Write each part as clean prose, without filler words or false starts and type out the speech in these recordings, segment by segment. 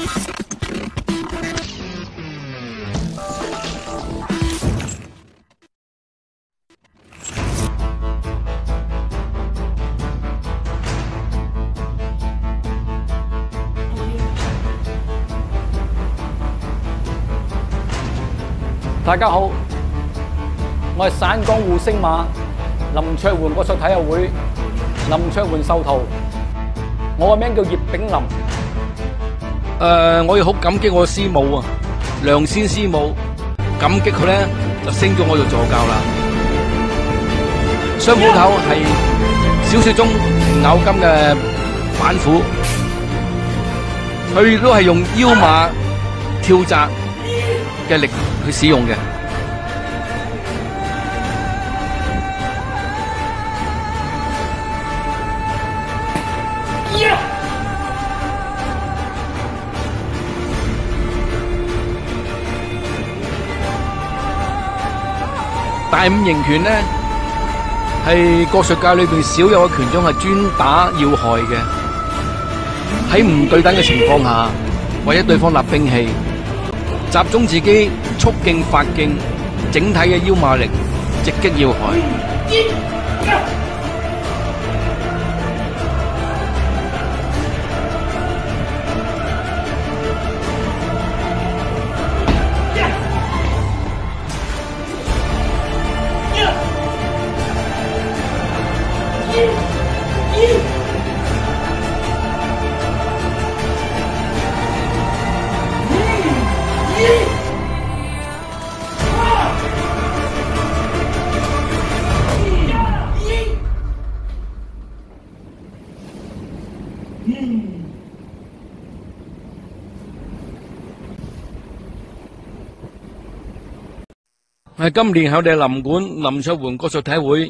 大家好，我係省江護星馬林卓桓國術體育會林卓桓授徒，我個名叫葉炳林。 我要好感激我師母啊，梁先師母，感激佢咧就升咗我做助教啦。雙虎口係小說中咬金嘅板斧，佢都係用腰馬跳擲嘅力去使用嘅。大五形拳呢，係國術界裏邊少有嘅拳種，係專打要害嘅。喺唔對等嘅情況下，為咗對方立兵器，集中自己速勁、發勁、整體嘅腰馬力，直擊要害。今年係我哋林館林卓桓國術體會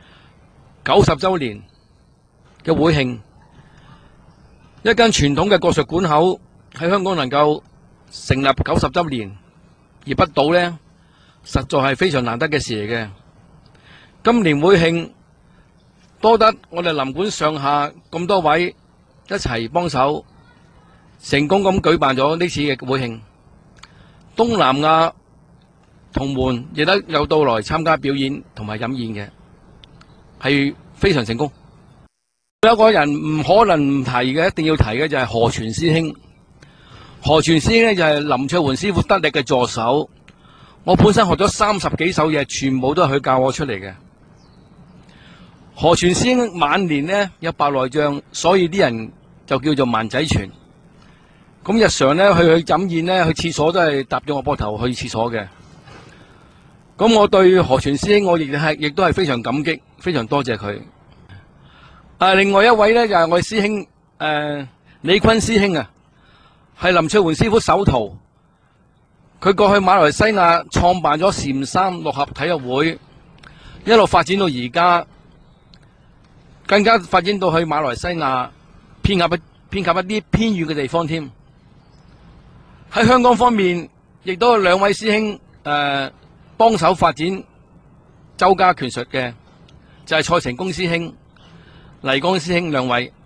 90週年嘅會慶，一間傳統嘅國術館口喺香港能夠成立90週年而不倒呢，實在係非常難得嘅事嚟嘅。今年會慶多得我哋林館上下咁多位一齊幫手，成功咁舉辦咗呢次嘅會慶。東南亞同門亦都有到來參加表演同埋飲宴嘅，係非常成功。有一個人唔可能唔提嘅，一定要提嘅就係何全師兄。何全師兄呢，就係林卓桓師傅得力嘅助手。我本身學咗30幾手嘢，全部都係佢教我出嚟嘅。何全師兄晚年呢，有白內障，所以啲人就叫做萬仔全。咁日常呢，去飲宴呢，去廁所都係搭咗我膊頭去廁所嘅。咁我對何全師兄，我亦都係非常感激，非常多謝佢。另外一位咧就係我哋師兄李坤師兄啊，係林卓桓師傅首徒。佢過去馬來西亞創辦咗禪三六合體育會，一路發展到而家，更加發展到去馬來西亞，遍及一啲偏遠嘅地方添。喺香港方面，亦都有兩位師兄幫手發展周家拳術嘅，就係蔡成功師兄、黎江師兄兩位。